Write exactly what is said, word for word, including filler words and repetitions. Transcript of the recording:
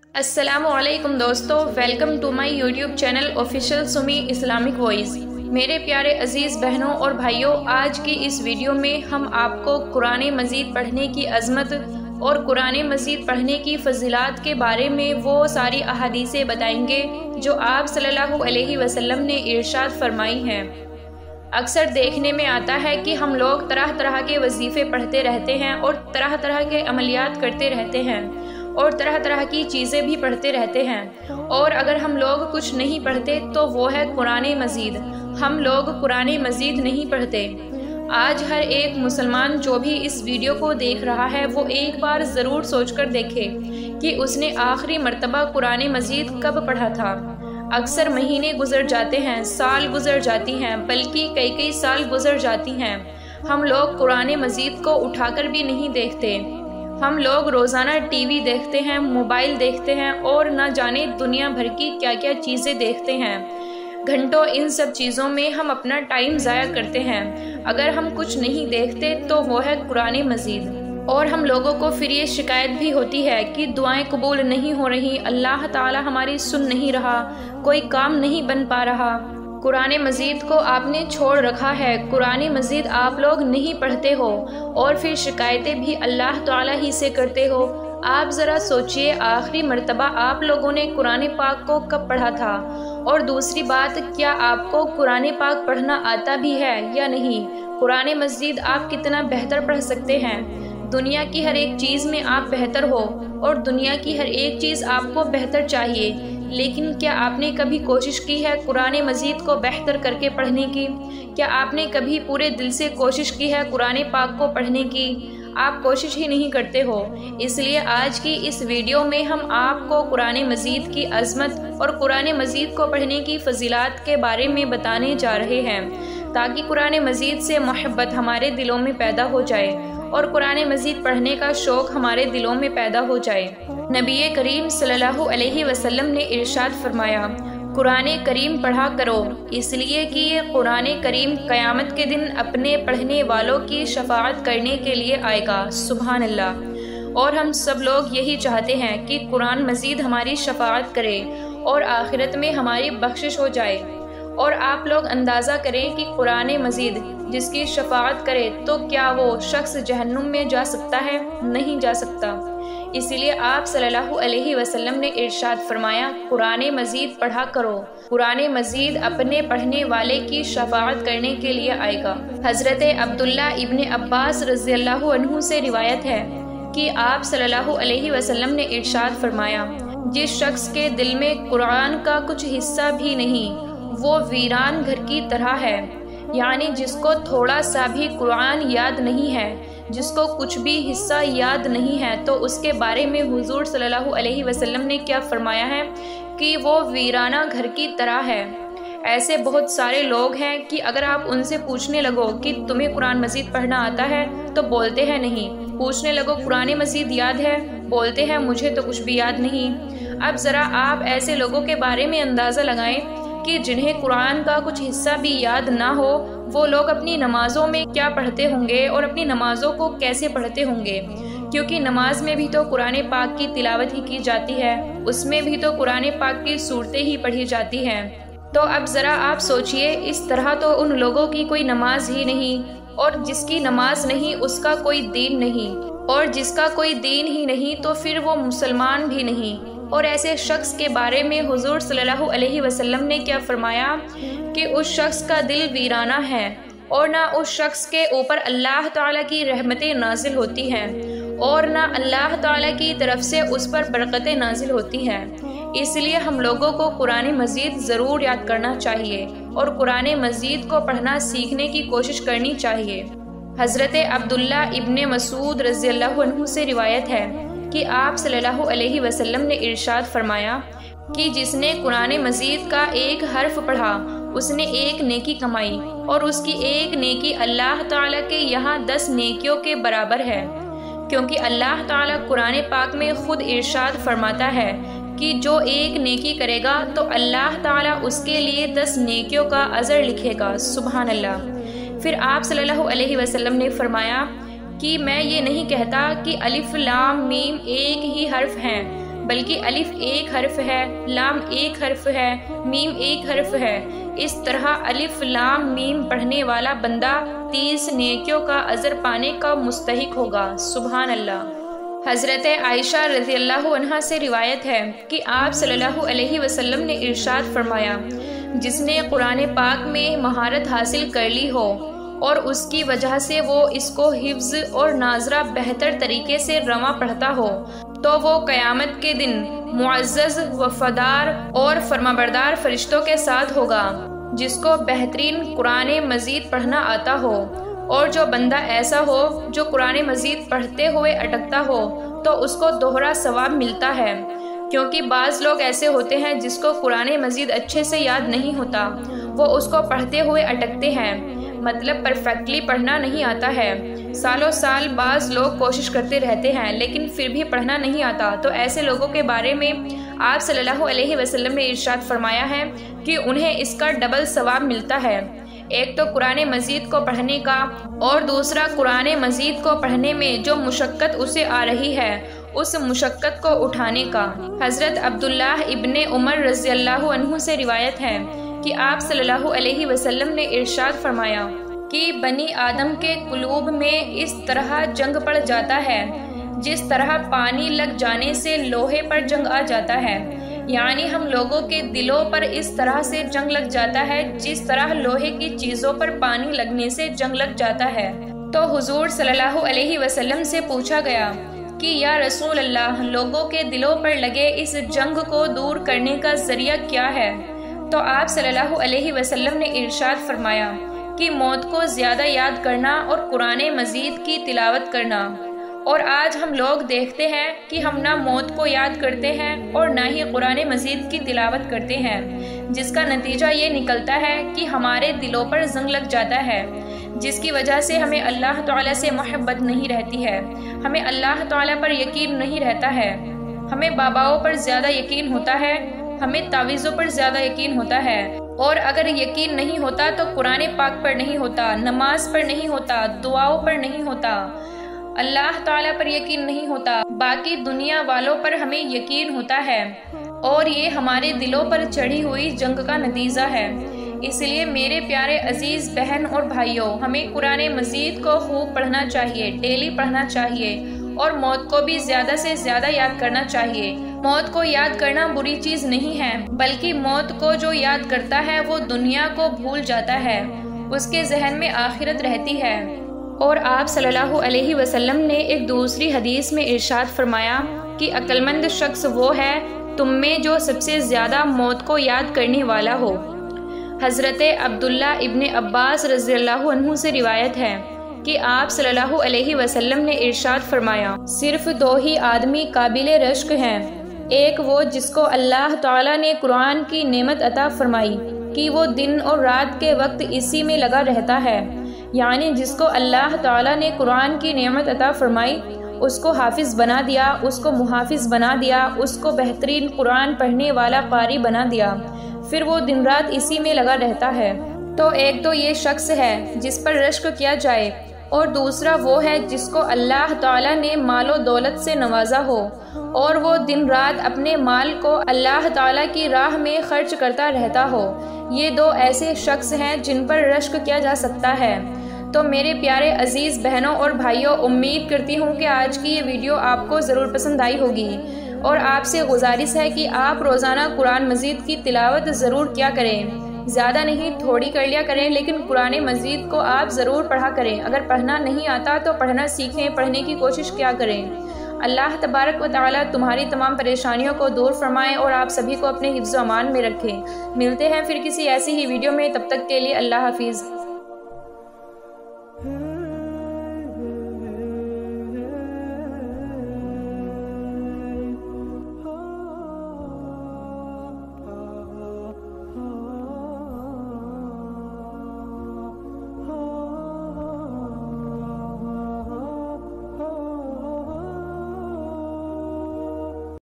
السلام علیکم دوستو، welcome to my YouTube channel official Sami Islamic voice. میرے پیارے عزیز بہنوں اور بھائیوں، آج کی اس ویڈیو میں ہم آپ کو قرآن مجید پڑھنے کی عظمت اور قرآن مجید پڑھنے کی فضیلات کے بارے میں وہ ساری احادیثیں بتائیں گے جو آپ صلی اللہ علیہ وسلم نے ارشاد فرمائی ہیں۔ اکثر دیکھنے میں آتا ہے کہ ہم لوگ طرح طرح کے وظیفے پڑھتے رہتے ہیں اور طرح طرح کے عملیات کرتے رہتے ہیں اور طرح طرح کی چیزیں بھی پڑھتے رہتے ہیں، اور اگر ہم لوگ کچھ نہیں پڑھتے تو وہ ہے قرآن مجید۔ ہم لوگ قرآن مجید نہیں پڑھتے۔ آج ہر ایک مسلمان جو بھی اس ویڈیو کو دیکھ رہا ہے وہ ایک بار ضرور سوچ کر دیکھے کہ اس نے آخری مرتبہ قرآن مجید کب پڑھا تھا۔ اکثر مہینے گزر جاتے ہیں، سال گزر جاتی ہیں، بلکہ کئی کئی سال گزر جاتی ہیں، ہم لوگ قرآن مجید کو اٹھا کر بھی نہیں دیکھتے۔ ہم لوگ روزانہ ٹی وی دیکھتے ہیں، موبائل دیکھتے ہیں اور نہ جانے دنیا بھر کی کیا کیا چیزیں دیکھتے ہیں۔ گھنٹوں ان سب چیزوں میں ہم اپنا ٹائم ضائع کرتے ہیں۔ اگر ہم کچھ نہیں دیکھتے تو وہ ہے قرآن مجید۔ اور ہم لوگوں کو پھر یہ شکایت بھی ہوتی ہے کہ دعائیں قبول نہیں ہو رہی، اللہ تعالی ہماری سن نہیں رہا، کوئی کام نہیں بن پا رہا۔ قرآن مجید کو آپ نے چھوڑ رکھا ہے، قرآن مجید آپ لوگ نہیں پڑھتے ہو اور پھر شکایتیں بھی اللہ تعالی ہی سے کرتے ہو۔ آپ ذرا سوچئے آخری مرتبہ آپ لوگوں نے قرآن پاک کو کب پڑھا تھا؟ اور دوسری بات، کیا آپ کو قرآن پاک پڑھنا آتا بھی ہے یا نہیں؟ قرآن مجید آپ کتنا بہتر پڑھ سکتے ہیں؟ دنیا کی ہر ایک چیز میں آپ بہتر ہو اور دنیا کی ہر ایک چیز آپ کو بہتر چاہیے، لیکن کیا آپ نے کبھی کوشش کی ہے قرآن مجید کو بہتر کر کے پڑھنے کی؟ کیا آپ نے کبھی پورے دل سے کوشش کی ہے قرآن پاک کو پڑھنے کی؟ آپ کوشش ہی نہیں کرتے ہو۔ اس لیے آج کی اس ویڈیو میں ہم آپ کو قرآن مجید کی عظمت اور قرآن مجید کو پڑھنے کی فضیلات کے بارے میں بتانے جا رہے ہیں، تاکہ قرآن مجید سے محبت ہمارے دلوں میں پیدا ہو جائے اور قرآن مجید پڑھنے کا شوق ہمارے دلوں میں پیدا ہو جائے۔ نبی کریم صلی اللہ علیہ وسلم نے ارشاد فرمایا، قرآن کریم پڑھا کرو، اس لیے کہ یہ قرآن کریم قیامت کے دن اپنے پڑھنے والوں کی شفاعت کرنے کے لیے آئے گا۔ سبحان اللہ۔ اور ہم سب لوگ یہی چاہتے ہیں کہ قرآن مجید ہماری شفاعت کرے اور آخرت میں ہماری بخشش ہو جائے۔ اور آپ لوگ اندازہ کریں کہ قرآن مجید جس کی شفاعت کرے تو کیا وہ شخص جہنم میں جا سکتا ہے؟ نہیں جا سکتا۔ اسی لیے آپ صلی اللہ علیہ وسلم نے ارشاد فرمایا، قرآن مجید پڑھا کرو، قرآن مجید اپنے پڑھنے والے کی شفاعت کرنے کے لیے آئے گا۔ حضرت عبداللہ ابن عباس رضی اللہ عنہ سے روایت ہے کہ آپ صلی اللہ علیہ وسلم نے ارشاد فرمایا، جس شخص کے دل میں قرآن کا کچھ حصہ بھی نہیں وہ ویران گھر کی طرح ہے، یعنی جس کو تھوڑا سا بھی قرآن یاد نہیں ہے، جس کو کچھ بھی حصہ یاد نہیں ہے، تو اس کے بارے میں حضور صلی اللہ علیہ وسلم نے کیا فرمایا ہے کہ وہ ویرانہ گھر کی طرح ہے۔ ایسے بہت سارے لوگ ہیں کہ اگر آپ ان سے پوچھنے لگو کہ تمہیں قرآن مجید پڑھنا آتا ہے تو بولتے ہیں نہیں، پوچھنے لگو قرآن مجید یاد ہے، بولتے ہیں مجھے تو کچھ بھی یاد نہیں۔ اب ذرا آپ ایسے لوگوں کے بارے میں اندازہ لگائیں کہ جنہیں قرآن کا کچھ حصہ بھی یاد نہ ہو، وہ لوگ اپنی نمازوں میں کیا پڑھتے ہوں گے اور اپنی نمازوں کو کیسے پڑھتے ہوں گے، کیونکہ نماز میں بھی تو قرآن پاک کی تلاوت ہی کی جاتی ہے، اس میں بھی تو قرآن پاک کی صورتیں ہی پڑھی جاتی ہیں۔ تو اب ذرا آپ سوچئے، اس طرح تو ان لوگوں کی کوئی نماز ہی نہیں، اور جس کی نماز نہیں اس کا کوئی دین نہیں، اور جس کا کوئی دین ہی نہیں تو پھر وہ مسلمان بھی نہیں۔ اور ایسے شخص کے بارے میں حضور صلی اللہ علیہ وسلم نے کیا فرمایا کہ اس شخص کا دل ویرانہ ہے اور نہ اس شخص کے اوپر اللہ تعالیٰ کی رحمتیں نازل ہوتی ہیں اور نہ اللہ تعالیٰ کی طرف سے اس پر برکتیں نازل ہوتی ہیں۔ اس لیے ہم لوگوں کو قرآن مجید ضرور یاد کرنا چاہیے اور قرآن مجید کو پڑھنا سیکھنے کی کوشش کرنی چاہیے۔ حضرت عبداللہ ابن مسعود رضی اللہ عنہ سے روایت ہے کہ آپ صلی اللہ علیہ وسلم نے ارشاد فرمایا کہ جس نے قرآن مجید کا ایک حرف پڑھا اس نے ایک نیکی کمائی، اور اس کی ایک نیکی اللہ تعالیٰ کے یہاں دس نیکیوں کے برابر ہے، کیونکہ اللہ تعالیٰ قرآن پاک میں خود ارشاد فرماتا ہے کہ جو ایک نیکی کرے گا تو اللہ تعالیٰ اس کے لیے دس نیکیوں کا اجر لکھے گا۔ سبحان اللہ۔ پھر آپ صلی اللہ علیہ وسلم نے فرمایا کہ میں یہ نہیں کہتا کہ الف لام میم ایک ہی حرف ہیں، بلکہ الف ایک حرف ہے، لام ایک حرف ہے، میم ایک حرف ہے۔ اس طرح الف لام میم پڑھنے والا بندہ تیس نیکیوں کا اجر پانے کا مستحق ہوگا۔ سبحان اللہ۔ حضرت عائشہ رضی اللہ عنہا سے روایت ہے کہ آپ صلی اللہ علیہ وسلم نے ارشاد فرمایا، جس نے قرآن پاک میں مہارت حاصل کر لی ہو اور اس کی وجہ سے وہ اس کو حفظ اور ناظرہ بہتر طریقے سے رواں پڑھتا ہو، تو وہ قیامت کے دن معزز وفادار اور فرمانبردار فرشتوں کے ساتھ ہوگا، جس کو بہترین قرآن مجید پڑھنا آتا ہو۔ اور جو بندہ ایسا ہو جو قرآن مجید پڑھتے ہوئے اٹکتا ہو تو اس کو دوہرا ثواب ملتا ہے، کیونکہ بعض لوگ ایسے ہوتے ہیں جس کو قرآن مجید اچھے سے یاد نہیں ہوتا، وہ اس کو پڑھتے ہوئے اٹکتے ہیں، مطلب پرفیکٹلی پڑھنا نہیں آتا ہے۔ سالوں سال بعض لوگ کوشش کرتے رہتے ہیں لیکن پھر بھی پڑھنا نہیں آتا، تو ایسے لوگوں کے بارے میں آپ صلی اللہ علیہ وسلم نے ارشاد فرمایا ہے کہ انہیں اس کا ڈبل ثواب ملتا ہے، ایک تو قرآن مجید کو پڑھنے کا اور دوسرا قرآن مجید کو پڑھنے میں جو مشقت اسے آ رہی ہے اس مشقت کو اٹھانے کا۔ حضرت عبداللہ ابن عمر رضی اللہ عنہ سے روایت ہے کہ آپ صلی اللہ علیہ وسلم نے ارشاد فرمایا کہ بنی آدم کے قلوب میں اس طرح جنگ پڑ جاتا ہے جس طرح پانی لگ جانے سے لوہے پر جنگ آ جاتا ہے، یعنی ہم لوگوں کے دلوں پر اس طرح سے جنگ لگ جاتا ہے جس طرح لوہے کی چیزوں پر پانی لگنے سے جنگ لگ جاتا ہے۔ تو حضور صلی اللہ علیہ وسلم سے پوچھا گیا کہ یا رسول اللہ، لوگوں کے دلوں پر لگے اس جنگ کو دور کرنے کا ذریعہ کیا ہے؟ تو آپ صلی اللہ علیہ وسلم نے ارشاد فرمایا کہ موت کو زیادہ یاد کرنا اور قرآن مجید کی تلاوت کرنا۔ اور آج ہم لوگ دیکھتے ہیں کہ ہم نہ موت کو یاد کرتے ہیں اور نہ ہی قرآن مجید کی تلاوت کرتے ہیں، جس کا نتیجہ یہ نکلتا ہے کہ ہمارے دلوں پر زنگ لگ جاتا ہے، جس کی وجہ سے ہمیں اللہ تعالیٰ سے محبت نہیں رہتی ہے، ہمیں اللہ تعالیٰ پر یقین نہیں رہتا ہے، ہمیں باباؤں پر زیادہ یقین ہوتا ہے، ہمیں تعویذوں پر زیادہ یقین ہوتا ہے، اور اگر یقین نہیں ہوتا تو قرآن پاک پر نہیں ہوتا، نماز پر نہیں ہوتا، دعاؤں پر نہیں ہوتا، اللہ تعالیٰ پر یقین نہیں ہوتا، باقی دنیا والوں پر ہمیں یقین ہوتا ہے، اور یہ ہمارے دلوں پر چڑھی ہوئی جنگ کا نتیجہ ہے۔ اس لیے میرے پیارے عزیز بہن اور بھائیوں، ہمیں قرآن مجید کو خوب پڑھنا چاہیے، ڈیلی پڑھنا چاہیے، اور موت کو بھی زیادہ سے زیادہ یاد کرنا چاہیے۔ موت کو یاد کرنا بری چیز نہیں ہے، بلکہ موت کو جو یاد کرتا ہے وہ دنیا کو بھول جاتا ہے، اس کے ذہن میں آخرت رہتی ہے۔ اور آپ صلی اللہ علیہ وسلم نے ایک دوسری حدیث میں ارشاد فرمایا کہ عقل مند شخص وہ ہے تم میں جو سب سے زیادہ موت کو یاد کرنے والا ہو۔ حضرت عبداللہ ابن عباس رضی اللہ عنہ سے روایت ہے کہ آپ صلی اللہ علیہ وسلم نے ارشاد فرمایا، صرف دو ہی آدمی قابل رشک ہیں، ایک وہ جس کو اللہ تعالیٰ نے قرآن کی نعمت عطا فرمائی کہ وہ دن اور رات کے وقت اسی میں لگا رہتا ہے، یعنی جس کو اللہ تعالیٰ نے قرآن کی نعمت عطا فرمائی، اس کو حافظ بنا دیا، اس کو محافظ بنا دیا، اس کو بہترین قرآن پڑھنے والا قاری بنا دیا، پھر وہ دن رات اسی میں لگا رہتا ہے۔ تو ایک تو یہ شخص ہے جس پر رشک کیا جائے، اور دوسرا وہ ہے جس کو اللہ تعالیٰ نے مال و دولت سے نوازا ہو اور وہ دن رات اپنے مال کو اللہ تعالیٰ کی راہ میں خرچ کرتا رہتا ہو۔ یہ دو ایسے شخص ہیں جن پر رشک کیا جا سکتا ہے۔ تو میرے پیارے عزیز بہنوں اور بھائیوں، امید کرتی ہوں کہ آج کی یہ ویڈیو آپ کو ضرور پسند آئی ہوگی، اور آپ سے گزارش ہے کہ آپ روزانہ قرآن مجید کی تلاوت ضرور کیا کریں، زیادہ نہیں تھوڑی کر لیا کریں، لیکن قرآن مجید کو آپ ضرور پڑھا کریں۔ اگر پڑھنا نہیں آتا تو پڑھنا سیکھیں، پڑھنے کی کوشش کیا کریں۔ اللہ تبارک و تعالیٰ تمہاری تمام پریشانیوں کو دور فرمائے اور آپ سبھی کو اپنے حفظ و امان میں رکھیں۔ ملتے ہیں پھر کسی ایسی ہی ویڈیو میں، تب تک کے لیے اللہ حافظ۔